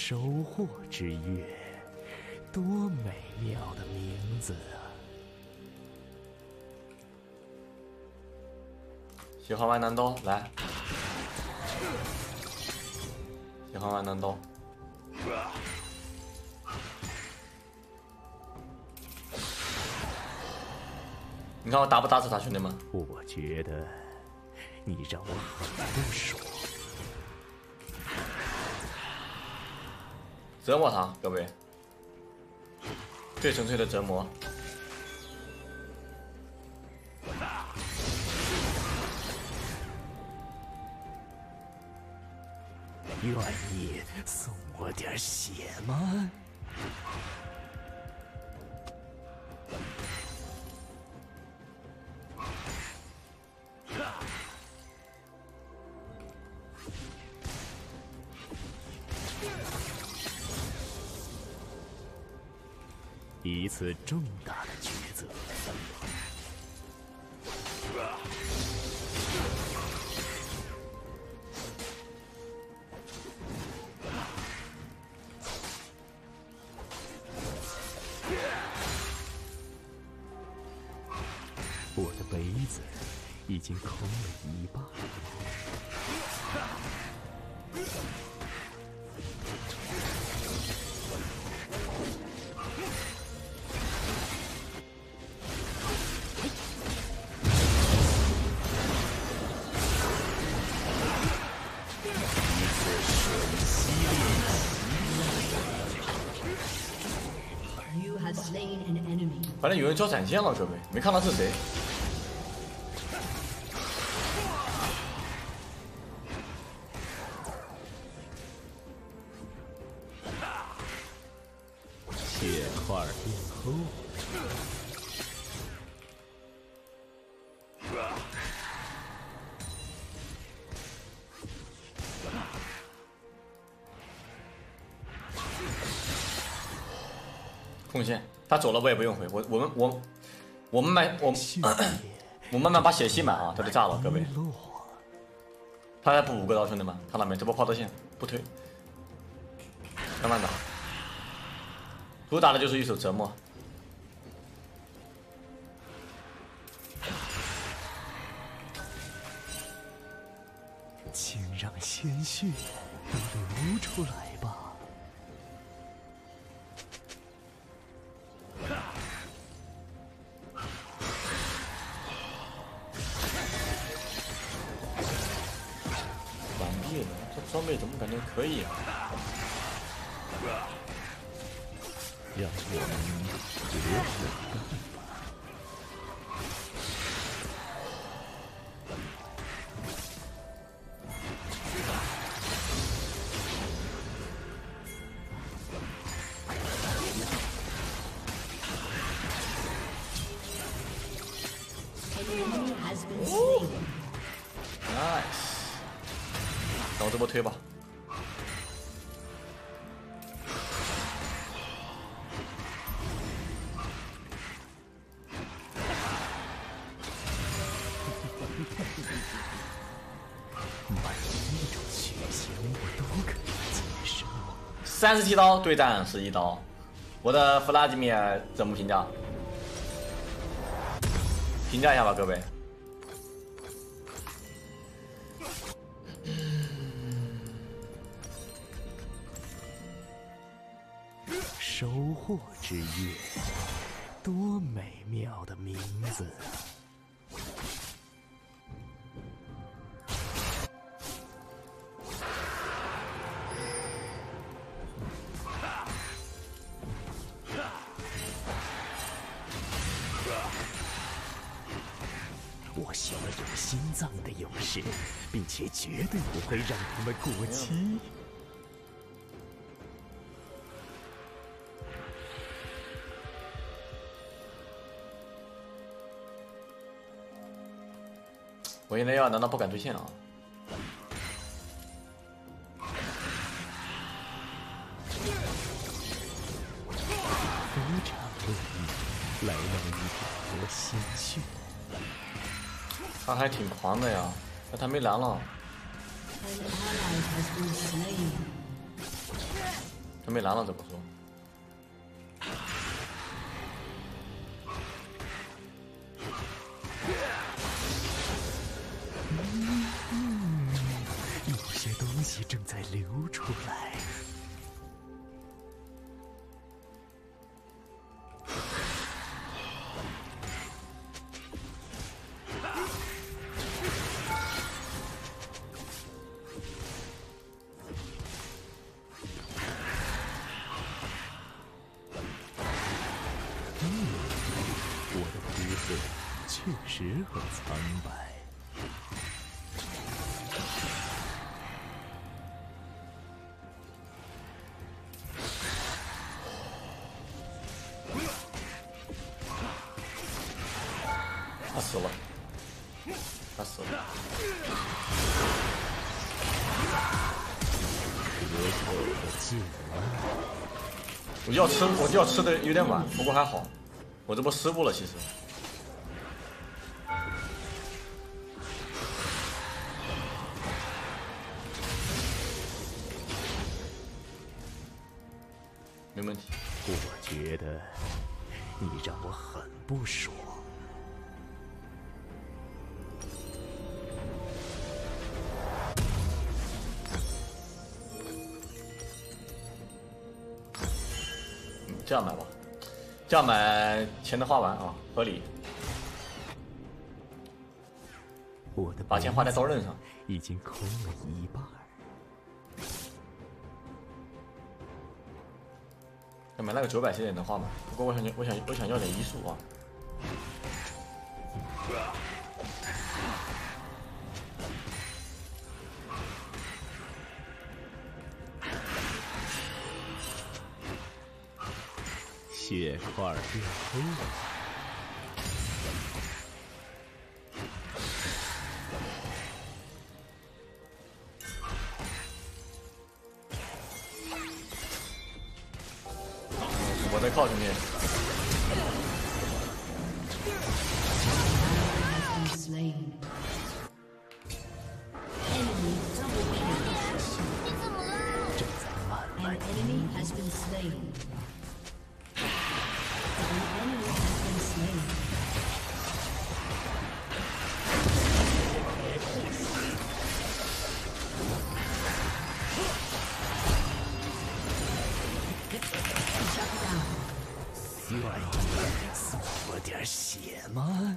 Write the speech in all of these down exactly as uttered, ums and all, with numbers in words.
收获之月，多美妙的名字啊！ 喜欢玩南刀，来。喜欢玩南刀。你看我打不打死他，兄弟们？ 我觉得你让我很不爽。 折磨他，各位，最纯粹的折磨。 愿意送我点血吗？一次重大的抉择。我的杯子已经空了一半。 反正有人交闪现了，各位，没看到是谁。 血块变厚。 贡献，他走了我也不用回，我我们我我们慢我我慢慢把血吸满啊，他就炸了，各位。他再补五个刀，兄弟们，看到没？这波抛刀线不推，慢慢打。主打的就是一手折磨。 请让鲜血都流出来吧。 完毕了，这装备怎么感觉可以啊？ 让我们决胜吧。 Nice， 让我这波推吧。 每一种血型我都可以接受。 三十七刀对战十一刀，我的弗拉基米尔怎么评价？评价一下吧，各位。 收获之月，多美妙的名字啊！我选了有心脏的勇士，并且绝对不会让他们过期。 我现在要难道不敢对线啊？ 非常乐意来让一坨鲜血。 他还挺狂的呀，但他没蓝了。 准备蓝了，这不说。 嗯，有些东西正在流出来。确实很苍白。 他死了，他死了。 可口的劲了。 我就要吃，我就要吃的有点晚，不过还好，我这不失误了，其实。没问题。 我觉得你让我很不爽。 嗯，这样买吧，这样买钱能花完啊，合理。 我的把钱花在刀刃上， 已经空了一半。 要买那个九百血也能花吗？不过我想要，我想，我想要点医术啊。 血块变黑了。 我在靠前面。 正在慢慢愿意送我点血吗？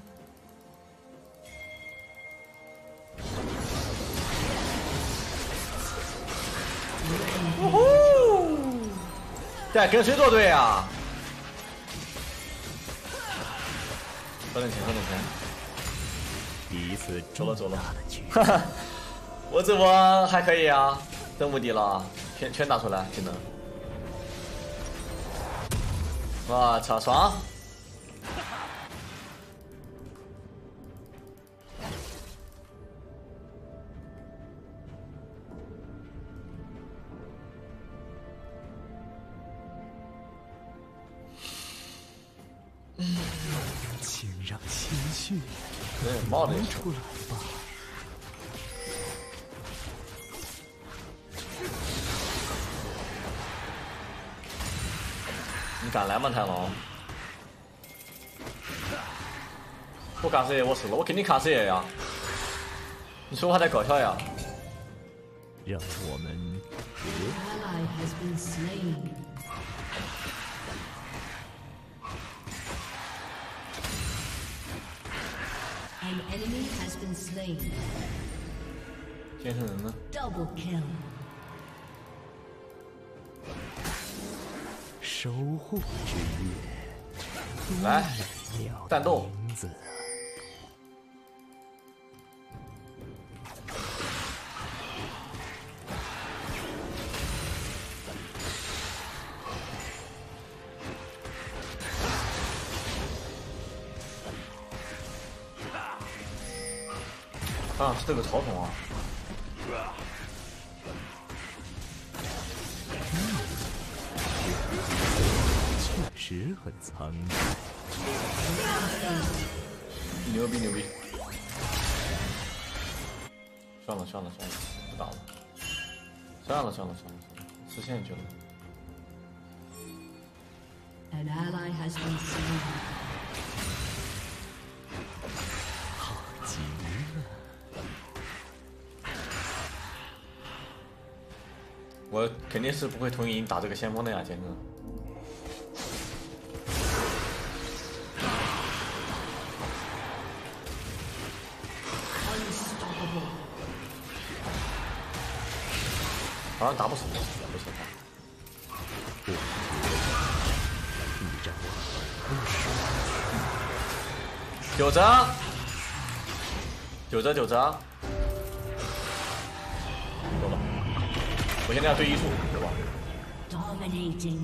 呜呼！在跟谁作对啊？喝点钱，喝点钱。 一次走了走了大的局， 哈哈，我这波还可以啊，真无敌了，全全打出来技能。我操，爽！ 请让鲜血对，冒的流出来吧。 你敢来吗，太郎？我干死爷，我死了，我肯定砍死爷呀！你说话太搞笑呀！ 让我们剑圣人呢？ Double kill. 收获之月， 来战斗名字啊，是这个草丛啊！ 确实很苍白。 牛逼牛逼！算了算了算了，不打了。算了算了算了算了，实现去了。 An ally has been slain. 好极了！ 我肯定是不会同意你打这个先锋的呀，简直。好像打不死，不行。九折，九折，九折。够了，我现在要对一术，对吧？ Dominating.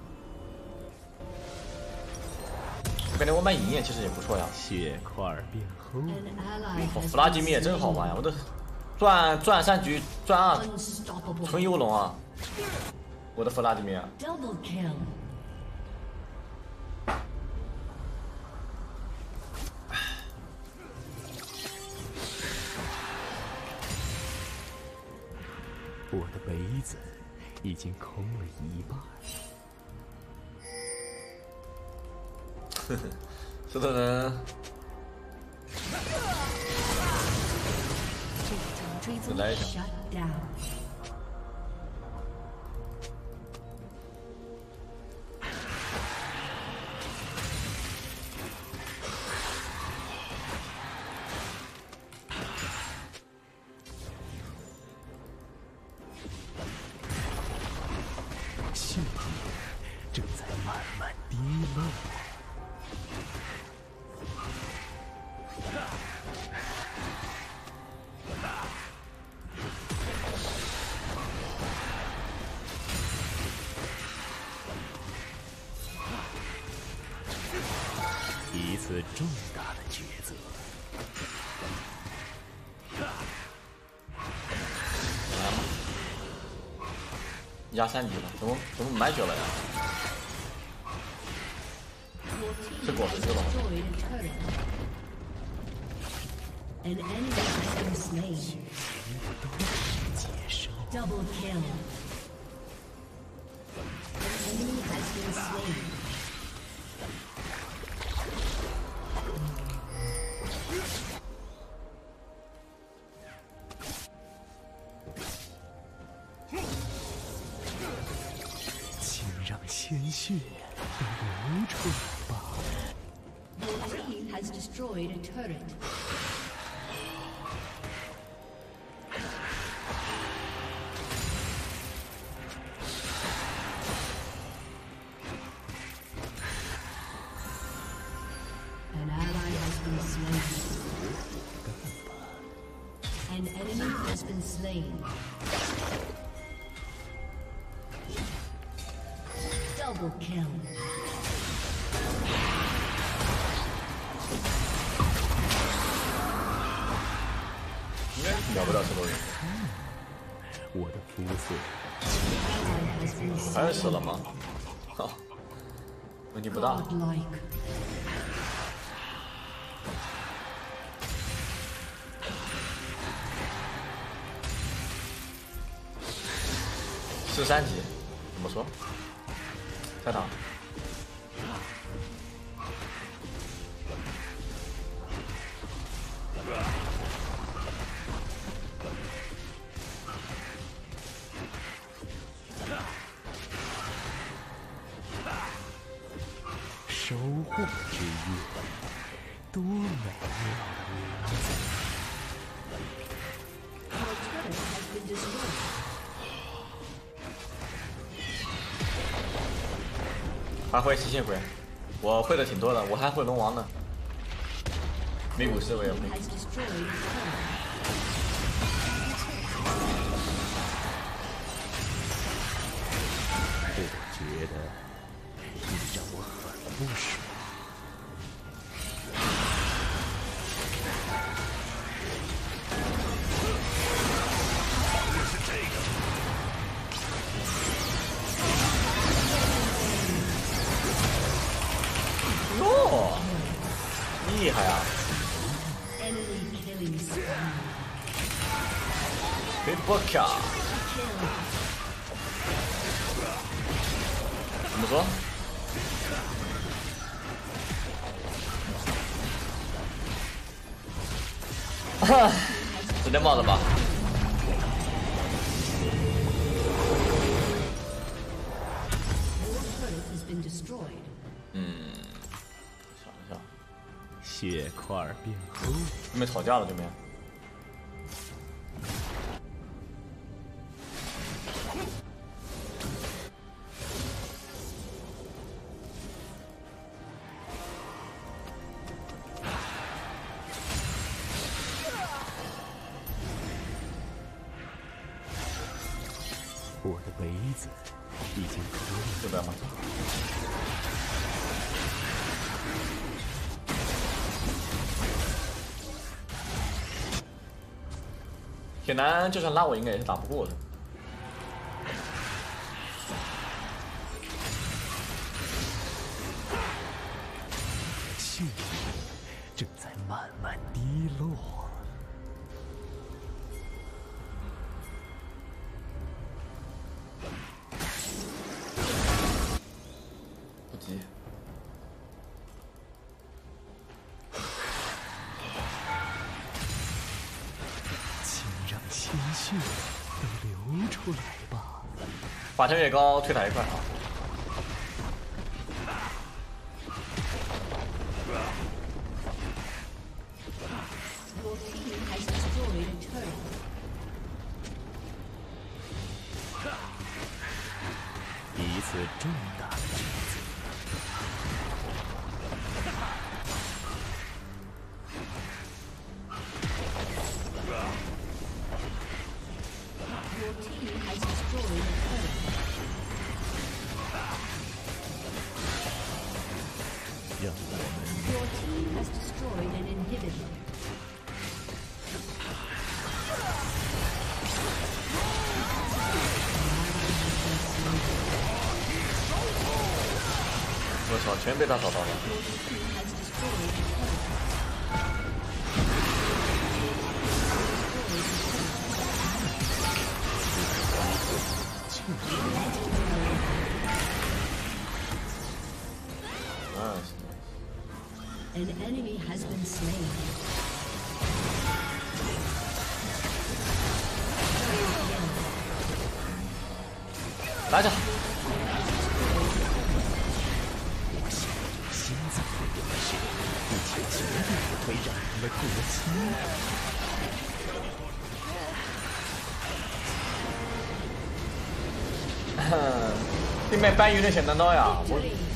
我感觉我买银焰其实也不错呀。 血块变厚。 An ally 哦， has 弗拉基 been 米也真好 slain. 玩呀！我的转转三局转二 Unstoppable. 纯游龙啊！我的弗拉基米， Double kill. 我的杯子已经空了一半。 呵呵，石头人，再来一下。 Shut down. 血液正在慢慢滴落。一次重大的抉择。 压三级了，怎么怎么买血了呀？ Your team 是果实是吧？ destroyed a turret. An enemy has been slain. 接受。 Double kill. An enemy has been slain. 请让鲜血流出来吧。 Your team has destroyed a turret. An ally has been slain. An enemy has been slain. Double kill. 应该秒不了石头人。 我的肤色 Ally has been 还 slain. 是死了吗？好，问题不大。 Godlike. 十三级，怎么说？菜场。 收获之夜，多美妙的名字！ Your turret has been destroyed. 还会吸血鬼，我会的挺多的，我还会龙王呢。米古斯我也会。 Has destroyed a turret. 我觉得你让我很不爽。 哦，厉害啊！ Enemy killing spree. 被波卡， Kill. 怎么说？ 直接冒了吧。 嗯，想一下， 血块变厚， 准备吵架了，对面。 我的围子已经可以就这样吗？ 铁男就算拉我，应该也是打不过的。 幸运正在慢慢低落。 不急。 鲜血都流出来吧！ 法条越高，推塔越快啊！ 一次重大的抉择。 让我们 Your team has destroyed an inhibitor. 我操，全被他找到了。 An enemy has been slain. 来着。 我想心脏的勇士，一起绝对不会让他们过期。 对面搬鱼的显单刀呀，我